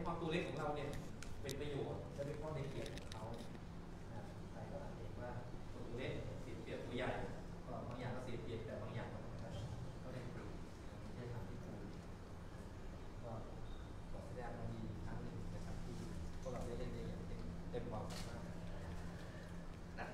ความตัวเล็กของเราเนี่ยเป็นประโยชน์และเป็นข้อได้เปรียบของเขาใครก็อาจเห็นว่าตัวเล็กเสียเปรียบตัวใหญ่ก็บางอย่างก็เสียเปรียบแต่บางอย่างก็ได้เปรียบที่จะทำที่ถูกก็ขอแสดงความยินดีครั้งหนึ่งนะครับที่พวกเราได้เล่นได้อย่างเต็มความสามารถนะ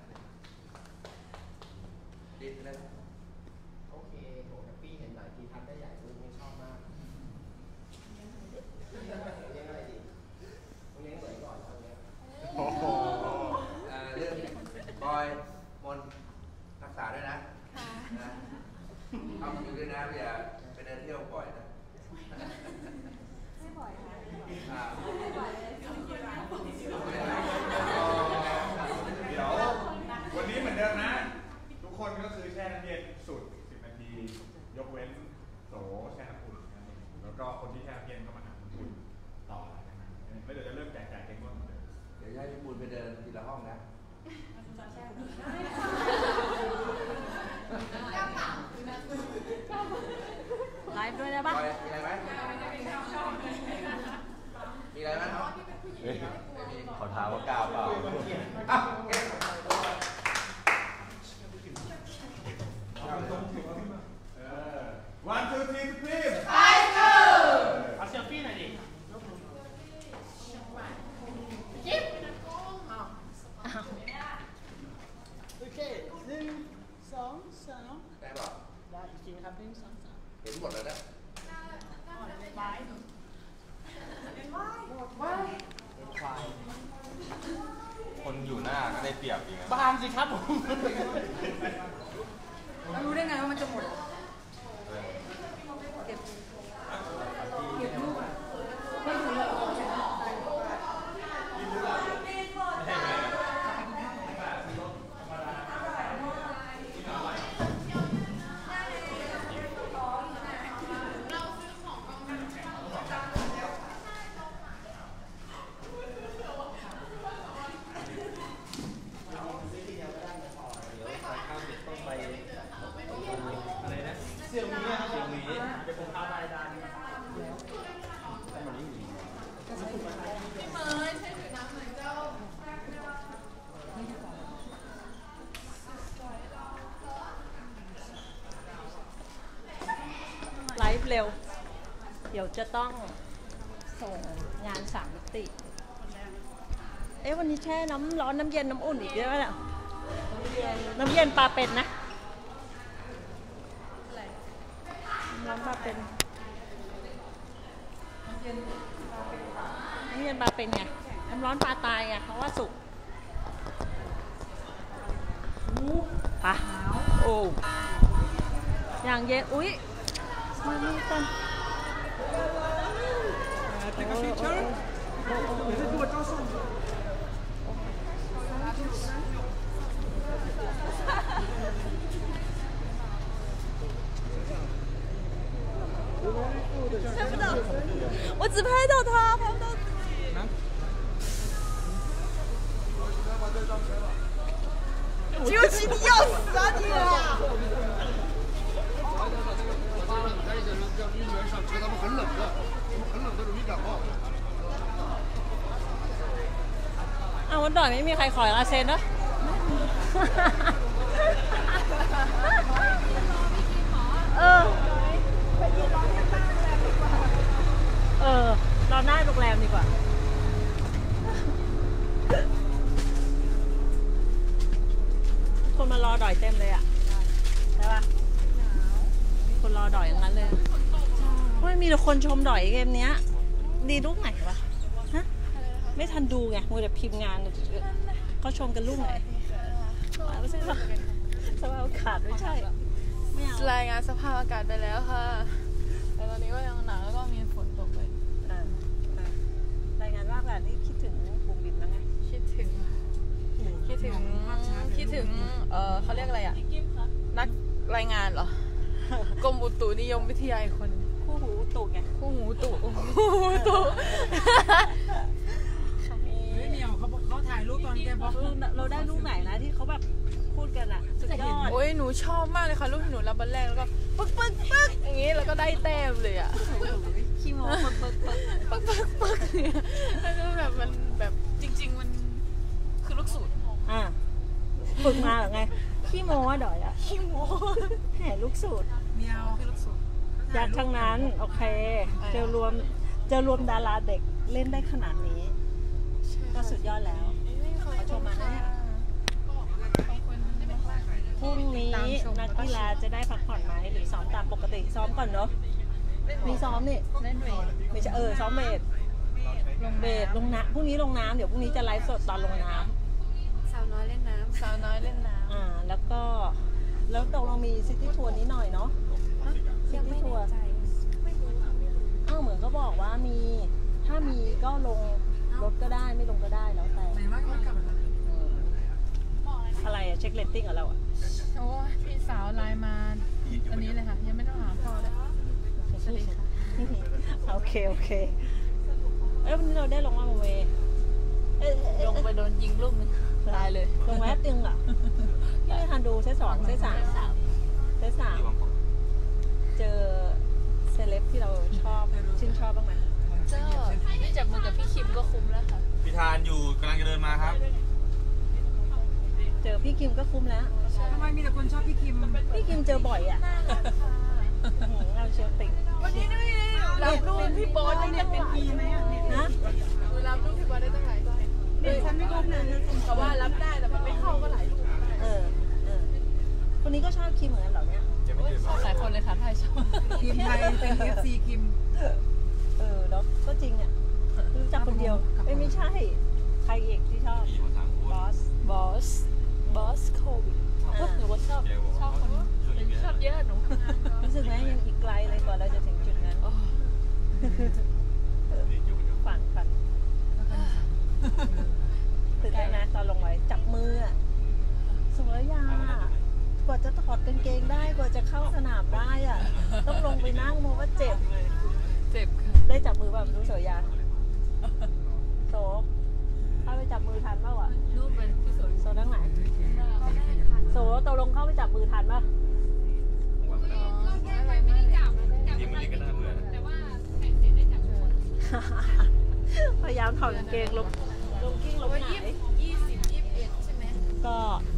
ดีเลยโอเคโหแฮปปี้เห็นหลายทีทันได้ใหญ่ลูกนี่ชอบมากเลี้ยงอะไรดีเลี้ยงเหมือนก่อนเอาเนี้ยเรื่องบอยมนรักษาด้วยนะทำอยู่ด้วยนะอย่าไปเดินเที่ยวบ่อยนะไม่บ่อยค่ะเดี๋ยววันนี้เหมือนเดิมนะทุกคนก็คือแช่น้ำเย็นสุด10 นาทียกเว้นโสแช่น้ำอุ่นแล้วก็คนที่แช่น้ำเย็นก็มาหาน้ำอุ่นต่อนะครับแล้วเดี๋ยวจะเริ่มแจกเก่งว่าเหมือนเดิมเดี๋ยวให้พี่บุญไปเดินทีละห้องนะไลฟ์ด้วยได้ปะมีอะไรไหมมีอะไรไหมครับขอถามว่ากล้าเปล่า One, two, three, please. เอาเซลฟี่หน่อยดิจิ๊บโอเค1 2 3 ได้ป่ะได้อีกทีนะครับ1 2 3 เห็นหมดแล้วนะคนอยู่หน้าก็ได้เปรียบอีกนะบางสิครับผมเรารู้ได้ไงว่ามันจะหมดเก็บลูกไม่ดูเลยไลฟ์เร็วเดี๋ยวจะต้องส่งงาน3 มิติวันนี้แช่น้ำร้อนน้ำเย็นน้ำอุ่นอีกเยอะแล้วน้ำเย็นปลาเป็นนะน้ำร้อนปลาเป็นน้ำเย็นปลาเป็นไงน้ำร้อนปลาตายไงเพราะว่าสุกปลาโอ้อย่างเย็นอุ๊ยมาดูกัน Take a picture. Is it what also? 看不到，我只拍到他，拍不到自己。究竟你要死啊你！ 他们很冷的，很冷的容易感冒。 วันก่อนไม่มีใครขอลายเซ็นนะรอหน้าโรงแรมดีกว่าคนมารอดอยเต็มเลยอ่ะใช่ปะมีคนรอดอยอย่างนั้นเลยไม่มีแต่คนชมดอยเกมเนี้ยดีลูกไหนวะฮะไม่ทันดูไงมัวแต่พิมพ์งานเขาชมกันลูกไหนไม่ใช่หรอสภาพอากาศไม่ใช่รายงานสภาพอากาศไปแล้วค่ะแต่ตอนนี้ก็ยังหนาวแล้วก็มีฝนตกเลยรายงานว่าแบบนี้คิดถึงบุ๋มบิ๋มแล้วไงคิดถึงเขาเรียกอะไรอ่ะนักรายงานเหรอกรมอุตุนิยมวิทยาคนคู่หูตุไงคู่หูตุไม่มีเขาถ่ายรูปตอนแกบอกเราได้รูปไหนนะที่เขาแบบพูดกันอ่ะสุดยอดโอ้ยหนูชอบมากเลยค่ะลูกที่หนูรับวันแรกแล้วก็ปึ๊กปึ๊กปึ๊กอย่างงี้แล้วก็ได้แต้มเลยอ่ะขี้โม้เปิกปึ๊กปึ๊กปึ๊กเนี่ยแล้วก็แบบมันแบบจริง ๆ มันคือลูกสูตรอ่ะฝึกมาหรือไงขี้โม้อะดอยอะขี้โม้แห่ลูกสูตรเมียวคือลูกสูตรอยากทั้งนั้นโอเคเจอรวมดาราเด็กเล่นได้ขนาดนี้ ก็สุดยอดแล้วเขาชมมาเนี่ยพรุ่งนี้นักกีฬาจะได้พักผ่อนไหมหรือซ้อมตามปกติซ้อมก่อนเนาะมีซ้อมนี่เล่นเวทไม่ใช่ซ้อมเบสลงเบสลงน้ำพรุ่งนี้ลงน้ำเดี๋ยวพรุ่งนี้จะไลฟ์สดตอนลงน้ำสาวน้อยเล่นน้ำสาวน้อยเล่นน้ำแล้วก็แล้วตกลงมีซิตี้ทัวร์นี้หน่อยเนาะซิตี้ทัวร์เหมือนเขาบอกว่ามีถ้ามีก็ลงรถก็ได้ไม่ลงก็ได้แล้วแต่อะไรอะเช็คเรตติ้งกับเราอะโอ้พี่สาวไลน์มาอันนี้เลยค่ะยังไม่ต้องหาพ่อเลยสวัสดีค่ะโอเควันนี้เราได้ลงมาเวลงไปโดนยิงลูกนึงตายเลยลงแวบนึงอะพี่ไม่ทันดูเซต2เซต3เจอเซเลบที่เราชอบชื่นชอบบ้างไหมก็ได้จับมือกับพี่คิมก็คุ้มแล้วค่ะพี่ทานอยู่กำลังจะเดินมาครับเจอพี่คิมก็คุ้มแล้วทำไมมีแต่คนชอบพี่คิมพี่คิมเจอบ่อยอ่ะเราเชียวติ่งวันนี้นี่รับลูกพี่บอลได้เป็นทีไหมอ่ะนะคือรับลูกพี่บอลได้ตั้งหลายตัวฉันไม่รู้นะแต่ว่ารับได้แต่มันไม่เข้าก็หลายลูกคนนี้ก็ชอบคิมเหมือนกันเหรอเนี่ยยังไม่เดินมาหลายคนเลยค่ะไทยชอบคิมไทยเป็น FC คิมแล้วก็จริงอ่ะรู้จักคนเดียวไม่ใช่ใครอีกที่ชอบมีคนถามคุณบอสโควิดหนูว่าชอบคนชอบเยอะหนูรู้สึกไหมยังอีกไกลเลยกว่าเราจะถึงจุดนั้นฝันตื่นเต้นนะตอนลงไว้จับมืออะสุรยากว่าจะถอดกางเกงได้กว่าจะเข้าสนามได้อ่ะต้องลงไปนั่งโมว่าเจ็บเจ็บค่ะได้จับมือแบบรู้สุรยาโซเข้าไปจับมือทันป่าวอ่ะรูปเป็นพี่สนโซทั้งไหนโซตกลงเข้าไปจับมือทันป่ะอะไรไม่ได้จับทีมมันเล่นก็น่าเบื่อนะพยายามถอดกางเกงลงกิ้งลงไหน 20-21ใช่ไหมก็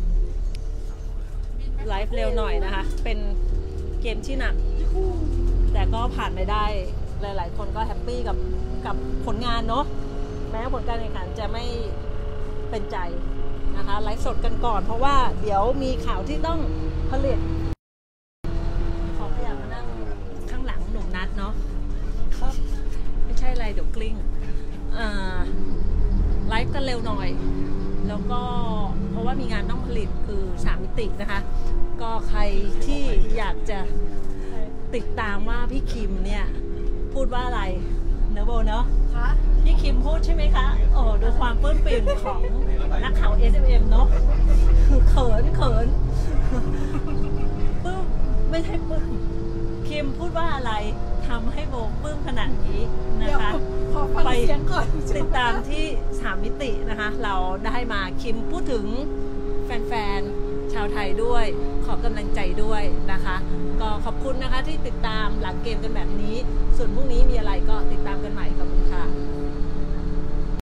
ไลฟ์เร็วหน่อยนะคะ เป็นเกมที่หนัก แต่ก็ผ่านไปได้ หลายๆคนก็แฮปปี้กับผลงานเนาะแม้ผลการแข่งขันจะไม่เป็นใจนะคะไลฟ์สดกันก่อนเพราะว่าเดี๋ยวมีข่าวที่ต้องผลิตขอพยายามมานั่งข้างหลังหนุ่มนัดเนาะก็ไม่ใช่อะไรเดี๋ยวกลิ้งไลฟ์กันเร็วหน่อยแล้วก็เพราะว่ามีงานต้องผลิตคือ3มิตินะคะก็ใครที่อยากจะติดตามว่าพี่คิมเนี่ยพูดว่าอะไรเนอะโบเนาะคะพี่คิมพูดใช่ไหมคะโอ้ดูความปลื้มปิ่มของนักข่าว SMM เนาะเขินปลื้มไม่ใช่ปลื้มคิมพูดว่าอะไรทำให้โบปลื้มขนาดนี้นะคะขอฟังเสียงก่อนติดตามที่3มิตินะคะเราได้มาคิมพูดถึงแฟนๆชาวไทยด้วยขอกำลังใจด้วยนะคะก็ขอบคุณนะคะที่ติดตามหลังเกมกันแบบนี้ส่วนพรุ่งนี้มีอะไรก็ติดตามกันใหม่ขอบคุณค่ะ